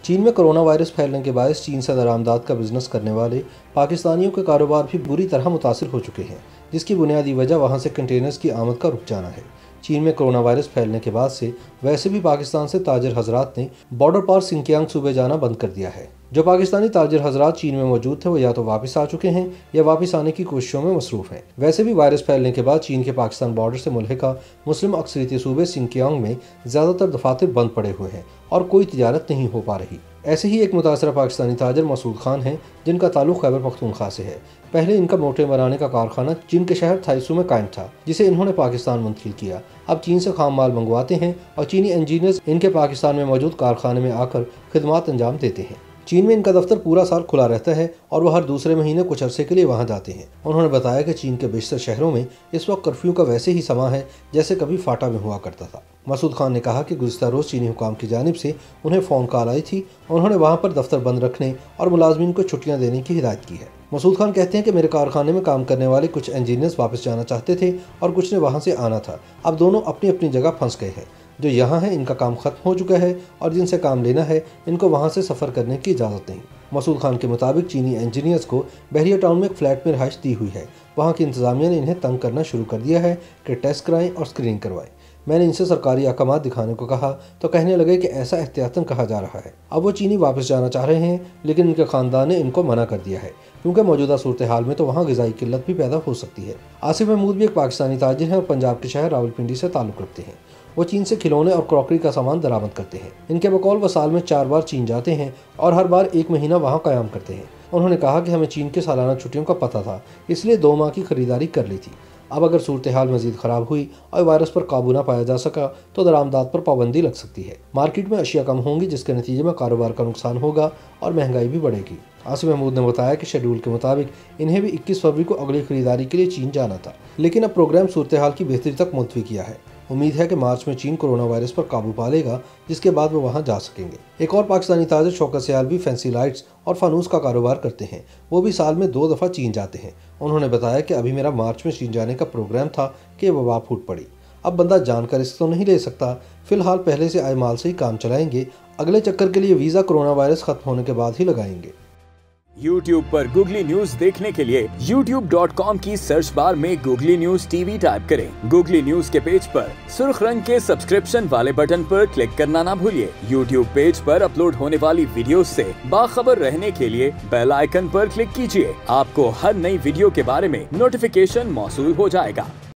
चीन में corona virus फैलने के बाद चीन से दरामदाद का बिजनेस करने वाले पाकिस्तानियों के कारोबार भी बुरी तरह मुतासिर हो चुके हैं, जिसकी बुनियादी वजह वहां से कंटेनर्स की आमद का रुक जाना है। चीन में कोरोना वायरस फैलने के बाद से वैसे भी पाकिस्तान से ताजिर हजरात ने बॉर्डर पार सिंकियांग सूबे जाना बंद कर दिया है। जो पाकिस्तानी ताजिर हजरात चीन में मौजूद थे वो या तो वापस आ चुके हैं या वापस आने की कोशिशों में मसरूफ हैं। वैसे भी वायरस फैलने के बाद चीन के पाकिस्तान बॉर्डर से मुल्हिका मुस्लिम अक्सरियती सूबे सिंकियांग में ज्यादातर दफातर बंद पड़े हुए हैं और कोई तिजारत नहीं हो पा रही। ऐसे ही एक मुतासरा पाकिस्तानी ताजिर मसूद खान हैं, जिनका ताल्लुक खैबर पख्तूनख्वा से है। पहले इनका मोटे बनाने का कारखाना चीन के शहर थाइसू में कायम था, जिसे इन्होंने पाकिस्तान मुंतकिल किया। अब चीन से खाम माल मंगवाते हैं और चीनी इंजीनियर्स इनके पाकिस्तान में मौजूद कारखाने में आकर खिदमत अंजाम देते हैं। चीन में इनका दफ्तर पूरा साल खुला रहता है और वह हर दूसरे महीने कुछ अरसे के लिए वहां जाते हैं। उन्होंने बताया कि चीन के बेशतर शहरों में इस वक्त कर्फ्यू का वैसे ही समा है जैसे कभी फाटा में हुआ करता था। मसूद खान ने कहा कि गुज़िश्ता रोज़ चीनी हुकाम की जानिब से उन्हें फ़ोन कॉल आई थी और उन्होंने वहाँ पर दफ्तर बंद रखने और मुलाजमीन को छुट्टियाँ देने की हिदायत की है। मसूद खान कहते हैं कि मेरे कारखाने में काम करने वाले कुछ इंजीनियर्स वापस जाना चाहते थे और कुछ ने वहाँ से आना था। अब दोनों अपनी अपनी जगह फंस गए हैं। जो यहाँ हैं इनका काम खत्म हो चुका है और जिनसे काम लेना है इनको वहाँ से सफ़र करने की इजाज़त नहीं। मसूद खान के मुताबिक चीनी इंजीनियर्स को बहरिया टाउन में एक फ्लैट में रिहाइश दी हुई है। वहाँ की इंतज़ामिया ने इन्हें तंग करना शुरू कर दिया है कि टेस्ट कराएं और स्क्रीनिंग करवाएं। मैंने इनसे सरकारी अहकाम दिखाने को कहा तो कहने लगे कि ऐसा एहतियातन कहा जा रहा है। अब वो चीनी वापस जाना चाह रहे हैं, लेकिन इनके ख़ानदान ने इनको मना कर दिया है क्योंकि मौजूदा सूरत हाल में तो वहाँ ग़िज़ाई किल्लत भी पैदा हो सकती है। आसिफ महमूद भी एक पाकिस्तानी ताजिर हैं और पंजाब के शहर रावलपिंडी से ताल्लुक़ रखते हैं। वो चीन से खिलौने और क्रॉकरी का सामान दरामद करते हैं। इनके बकौल वो साल में 4 बार चीन जाते हैं और हर बार 1 महीना वहाँ क़याम करते हैं। उन्होंने कहा कि हमें चीन के सालाना छुट्टियों का पता था, इसलिए 2 माह की खरीदारी कर ली थी। अब अगर सूरत हाल मज़ीद ख़राब हुई और वायरस पर काबू ना पाया जा सका तो दरामदाद पर पाबंदी लग सकती है। मार्केट में अशिया कम होंगी, जिसके नतीजे में कारोबार का नुकसान होगा और महंगाई भी बढ़ेगी। आसिफ महमूद ने बताया कि शेड्यूल के मुताबिक इन्हें भी 21 फरवरी को अगली खरीदारी के लिए चीन जाना था, लेकिन अब प्रोग्राम सूरत हाल की बेहतरी तक मुलतवी किया है। उम्मीद है कि मार्च में चीन कोरोना वायरस पर काबू पा लेगा, जिसके बाद वो वहां जा सकेंगे। एक और पाकिस्तानी ताजिर शौकत सियाल भी फैंसी लाइट्स और फानूस का कारोबार करते हैं। वो भी साल में 2 दफ़ा चीन जाते हैं। उन्होंने बताया कि अभी मेरा मार्च में चीन जाने का प्रोग्राम था कि वबा फूट पड़ी। अब बंदा जानकर रिस्क तो नहीं ले सकता। फिलहाल पहले से आए माल से ही काम चलाएंगे। अगले चक्कर के लिए वीज़ा कोरोना वायरस खत्म होने के बाद ही लगाएंगे। YouTube पर Googly न्यूज देखने के लिए youtube.com की सर्च बार में Googly न्यूज TV टाइप करें। Googly न्यूज के पेज पर सुर्ख रंग के सब्सक्रिप्शन वाले बटन पर क्लिक करना ना भूलिए। YouTube पेज पर अपलोड होने वाली वीडियोस से बाखबर रहने के लिए बेल आइकन पर क्लिक कीजिए। आपको हर नई वीडियो के बारे में नोटिफिकेशन मौसूल हो जाएगा।